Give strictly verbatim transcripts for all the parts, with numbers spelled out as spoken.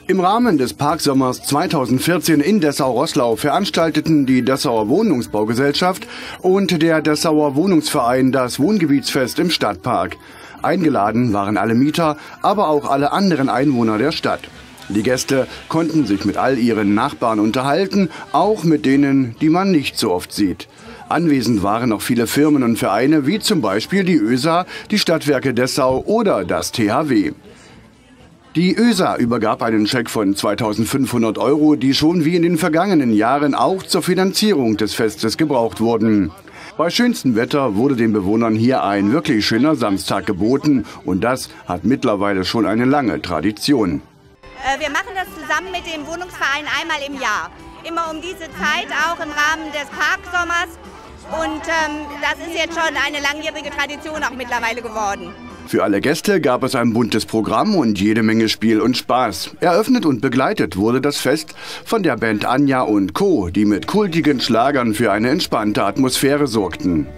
Im Rahmen des Parksommers zweitausendvierzehn in Dessau-Roßlau veranstalteten die Dessauer Wohnungsbaugesellschaft und der Dessauer Wohnungsverein das Wohngebietsfest im Stadtpark. Eingeladen waren alle Mieter, aber auch alle anderen Einwohner der Stadt. Die Gäste konnten sich mit all ihren Nachbarn unterhalten, auch mit denen, die man nicht so oft sieht. Anwesend waren auch viele Firmen und Vereine, wie zum Beispiel die Ö S A, die Stadtwerke Dessau oder das T H W. Die Ö S A übergab einen Scheck von zweitausendfünfhundert Euro, die schon wie in den vergangenen Jahren auch zur Finanzierung des Festes gebraucht wurden. Bei schönstem Wetter wurde den Bewohnern hier ein wirklich schöner Samstag geboten und das hat mittlerweile schon eine lange Tradition. Wir machen das zusammen mit dem Wohnungsverein einmal im Jahr. Immer um diese Zeit, auch im Rahmen des Parksommers. Und ähm, das ist jetzt schon eine langjährige Tradition auch mittlerweile geworden. Für alle Gäste gab es ein buntes Programm und jede Menge Spiel und Spaß. Eröffnet und begleitet wurde das Fest von der Band Anja und Co., die mit kultigen Schlagern für eine entspannte Atmosphäre sorgten.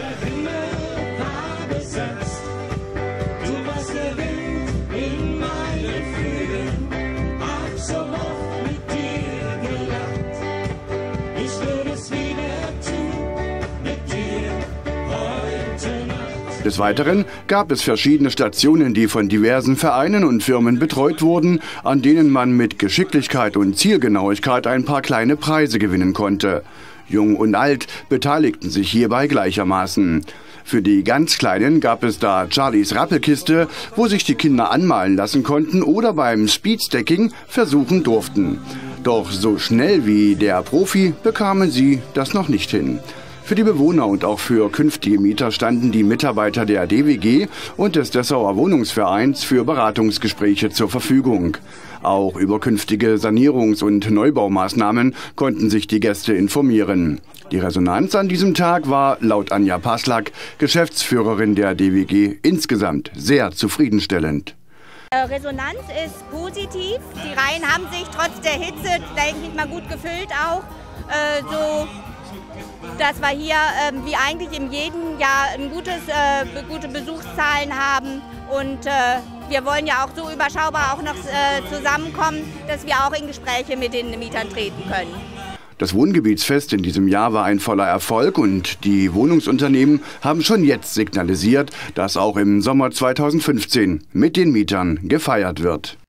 Des Weiteren gab es verschiedene Stationen, die von diversen Vereinen und Firmen betreut wurden, an denen man mit Geschicklichkeit und Zielgenauigkeit ein paar kleine Preise gewinnen konnte. Jung und alt beteiligten sich hierbei gleichermaßen. Für die ganz Kleinen gab es da Charlies Rappelkiste, wo sich die Kinder anmalen lassen konnten oder beim Speedstacking versuchen durften. Doch so schnell wie der Profi bekamen sie das noch nicht hin. Für die Bewohner und auch für künftige Mieter standen die Mitarbeiter der D W G und des Dessauer Wohnungsvereins für Beratungsgespräche zur Verfügung. Auch über künftige Sanierungs- und Neubaumaßnahmen konnten sich die Gäste informieren. Die Resonanz an diesem Tag war laut Anja Paslak, Geschäftsführerin der D W G, insgesamt sehr zufriedenstellend. Resonanz ist positiv. Die Reihen haben sich trotz der Hitze, denke ich mal, gut gefüllt auch. Äh, so dass wir hier äh, wie eigentlich in jedem Jahr ein gutes, äh, gute Besuchszahlen haben und äh, wir wollen ja auch so überschaubar auch noch äh, zusammenkommen, dass wir auch in Gespräche mit den Mietern treten können. Das Wohngebietsfest in diesem Jahr war ein voller Erfolg und die Wohnungsunternehmen haben schon jetzt signalisiert, dass auch im Sommer zweitausendfünfzehn mit den Mietern gefeiert wird.